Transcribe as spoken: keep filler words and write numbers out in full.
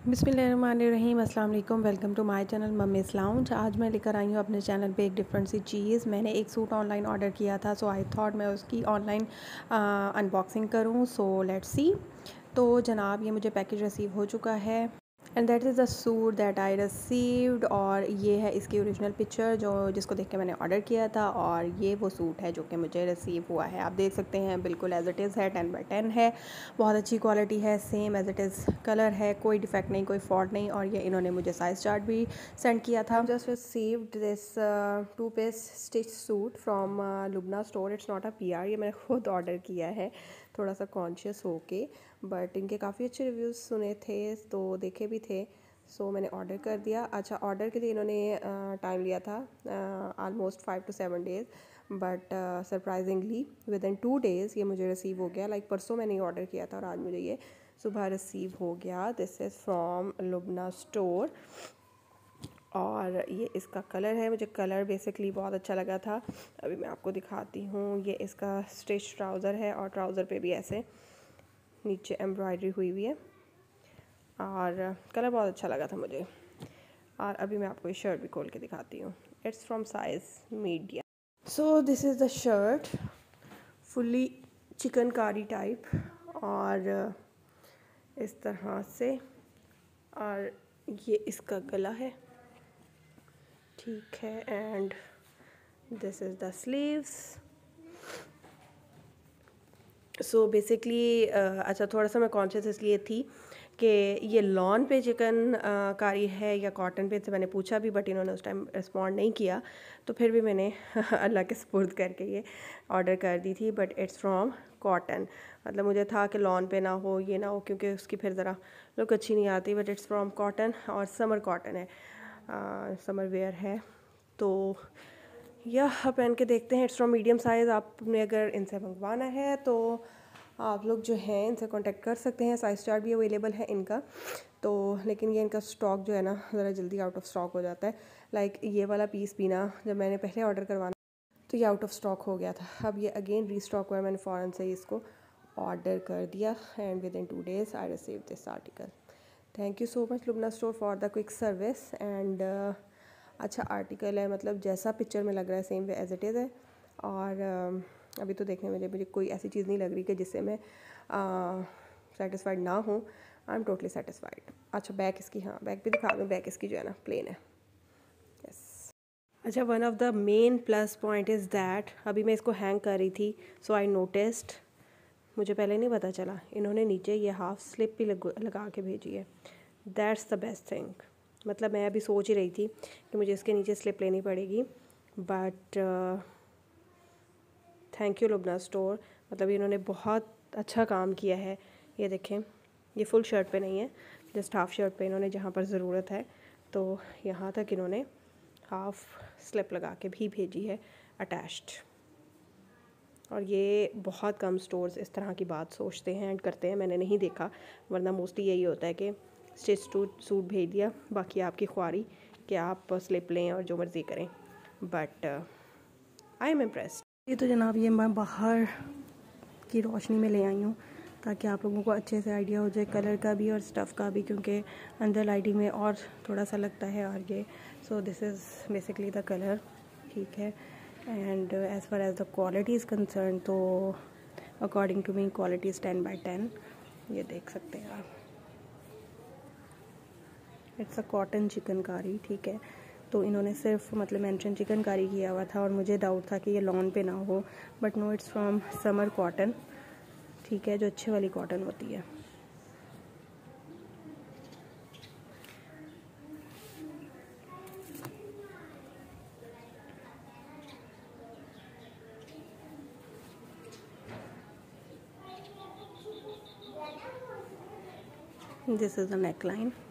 बिस्मिल्लाहिर्रहमानिर्रहीम, अस्सलाम वालेकुम। Welcome to my channel mummy's lounge. आज मैं लेकर आई हूँ अपने चैनल पे एक डिफरेंट सी चीज़। मैंने एक सूट ऑनलाइन ऑर्डर किया था, सो आई थॉट मैं उसकी ऑनलाइन अनबॉक्सिंग करूँ। So let's see. तो जनाब, ये मुझे पैकेज रिसीव हो चुका है and that is the suit that I received. और ये है इसकी ओरिजिनल पिक्चर जो जिसको देख के मैंने ऑर्डर किया था, और ये वो सूट है जो कि मुझे रिसीव हुआ है। आप देख सकते हैं बिल्कुल एज इट इज़ है, टेन बाई टेन है, बहुत अच्छी क्वालिटी है, same as it is colour है, कोई डिफेक्ट नहीं, कोई फॉल्ट नहीं। और ये इन्होंने मुझे साइज़ चार्ट भी सेंड किया था। Just received this two piece stitch suit from Lubna store. It's not a P R, ये मैंने खुद ऑर्डर किया है थोड़ा सा कॉन्शियस होके, बट इनके काफ़ी अच्छे रिव्यूज़ सुने थे तो देखे भी थे, सो so, मैंने ऑर्डर कर दिया। अच्छा, ऑर्डर के लिए इन्होंने टाइम uh, लिया था almost five to seven days, but surprisingly within two days ये मुझे रिसीव हो गया। लाइक like, परसों मैंने ऑर्डर किया था और आज मुझे ये सुबह रिसीव हो गया। This is from Lubna store और ये इसका कलर है। मुझे कलर बेसिकली बहुत अच्छा लगा था। अभी मैं आपको दिखाती हूँ। ये इसका स्टिच ट्राउज़र है और ट्राउज़र पे भी ऐसे नीचे एम्ब्रॉयडरी हुई हुई है और कलर बहुत अच्छा लगा था मुझे। और अभी मैं आपको ये शर्ट भी खोल के दिखाती हूँ। It's from size medium. So this is the shirt, fully chikankari type और इस तरह से, और ये इसका गला है, ठीक है। And this is the sleeves. So basically अच्छा, थोड़ा सा मैं कॉन्शियस इसलिए थी कि ये लॉन पे चिकन uh, कारी है या कॉटन पे, से मैंने पूछा भी, बट इन्होंने उस टाइम रिस्पॉन्ड नहीं किया, तो फिर भी मैंने अल्लाह के सुपुर्द करके ये ऑर्डर कर दी थी। बट इट्स फ्रॉम कॉटन, मतलब मुझे था कि लॉन पे ना हो, ये ना हो, क्योंकि उसकी फिर ज़रा लुक अच्छी नहीं आती। बट इट्स फ्रॉम कॉटन और समर कॉटन है, समर uh, वेयर है। तो यह पहन के देखते हैं। It's from medium size. आपने अगर इनसे मंगवाना है तो आप लोग जो हैं इनसे कांटेक्ट कर सकते हैं। साइज़ चार्ट भी अवेलेबल है इनका, तो लेकिन ये इनका स्टॉक जो है ना ज़रा जल्दी आउट ऑफ स्टॉक हो जाता है। लाइक ये वाला पीस भी ना, जब मैंने पहले ऑर्डर करवाना तो ये आउट ऑफ स्टॉक हो गया था। अब ये अगेन रीस्टॉक हुआ है, मैंने फ़ौरन से इसको ऑर्डर कर दिया and within two days I receive this article. Thank you so much Lubna store for the quick service. And अच्छा आर्टिकल है, मतलब जैसा पिक्चर में लग रहा है same way as it is है। और uh, अभी तो देखने में मुझे कोई ऐसी चीज़ नहीं लग रही कि जिससे मैं सेटिस्फाइड uh, ना हूँ। I am totally satisfied. अच्छा, बैक इसकी, हाँ बैक भी दिखा दूँ। बैक इसकी जो है ना प्लेन है। यस। अच्छा, one of the main plus point is that अभी मैं इसको हैंग कर रही थी, सो आई नोटिस्ड, मुझे पहले नहीं पता चला, इन्होंने नीचे ये हाफ स्लिप भी लग, लगा के भेजी है। That's the best thing. मतलब मैं अभी सोच ही रही थी कि मुझे इसके नीचे स्लिप लेनी पड़ेगी, but thank you Lubna store. मतलब इन्होंने बहुत अच्छा काम किया है। ये देखें, ये फुल शर्ट पे नहीं है, जस्ट हाफ शर्ट पे इन्होंने जहाँ पर ज़रूरत है तो यहाँ तक इन्होंने हाफ स्लिप लगा के भी भेजी है अटैच्ड। और ये बहुत कम स्टोर्स इस तरह की बात सोचते हैं एंड करते हैं, मैंने नहीं देखा, वरना मोस्टली यही होता है कि स्टिच सूट भेज दिया, बाकी आपकी ख्वारी कि आप स्लिप लें और जो मर्ज़ी करें। But I am impressed. ये तो जनाब ये मैं बाहर की रोशनी में ले आई हूँ ताकि आप लोगों को अच्छे से आइडिया हो जाए कलर का भी और स्टफ़ का भी, क्योंकि अंदर लाइटिंग में और थोड़ा सा लगता है। और ये so this is basically the colour, ठीक है। And as far as the quality is concern, तो according to me quality is ten by ten. ये देख सकते हैं आप, इट्स अ कॉटन चिकनकारी, ठीक है। तो इन्होंने सिर्फ मतलब मेंशन चिकनकारी किया हुआ था और मुझे डाउट था कि ये लॉन पे ना हो, but no, it's from summer cotton, ठीक है, जो अच्छे वाली कॉटन होती है। This is the neck line.